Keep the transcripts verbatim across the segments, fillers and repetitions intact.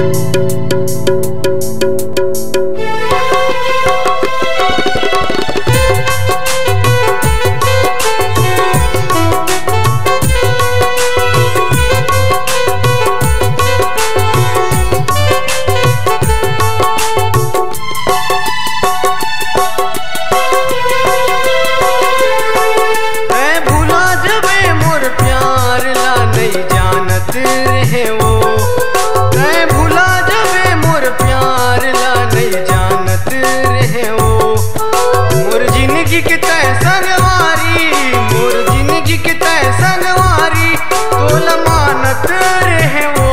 रहे वो मैं भुला जबे मोर प्यार ला नहीं जानत रहे वो। मोर जिंदगी के तय संगवारी, मोर जिंदगी के तय संगवारी तोल मानत रहे वो।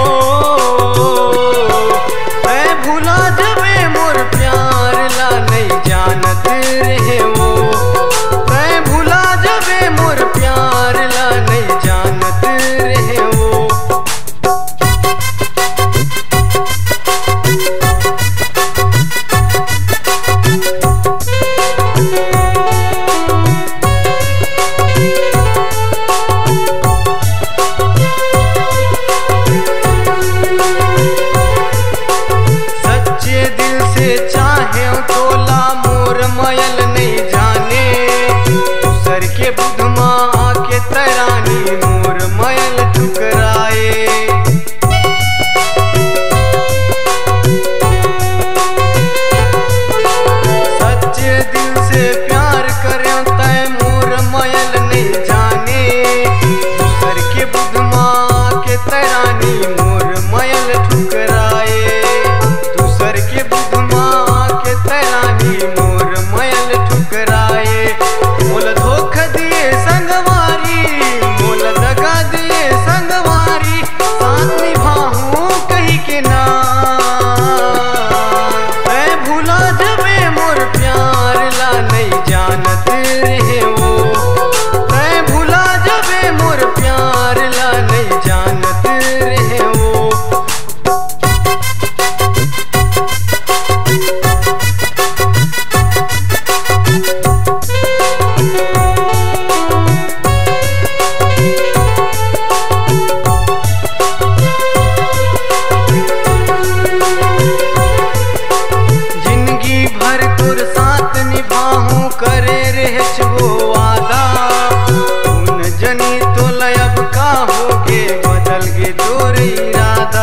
मैं भुला जबे मोर प्यार ला नहीं जानत रहे वो। मैं भुला जबे मोर प्यार ला नहीं जानत रहे वो। चाहे तोला मोर मयल नहीं जाने, दूसर के बुधमा आके तरानी मोर मयल ठुकराए। सच्चे दिल से प्यार करे तय मोर मयल नहीं जाने, दूसर के बुधमा आके तरानी मोर मयल ठुकराए। दूसर के बुधमा तरानी मोर मयल ठुकराए। मोल धोखा दिए संगवारी, मोल दगा दिए संगवारी, साथ निभाऊं कहीं के ना। मैं भूला जबे मोर प्यार ला नहीं जानत रहे वो। मैं भूला जबे मोर प्यार ला नहीं जानत रहे वो। करे रहच वो वादा, उन जनी तो लयब का होगे बदल गे तोर इरादा।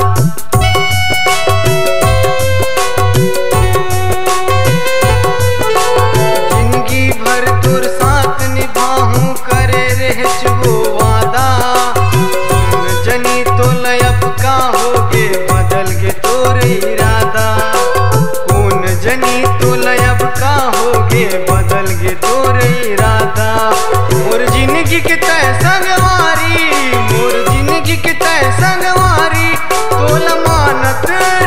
जिंदगी भर तोर साथ निभाऊं करे रहच वो वादा, उन जनी तो लयब का होगे बदल गे तोर इरादा। उन जनी तो लयब का होगे बदल गे तोर इरादा। मोर जिंदगी के तय संगवारी, मोर जिंदगी के तय संगवारी तोल मानत